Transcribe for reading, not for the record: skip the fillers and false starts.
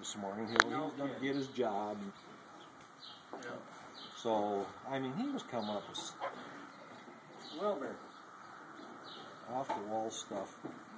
this morning. He was going to get his job. Yeah. So, I mean, he was coming up with Wilbur. off the wall stuff.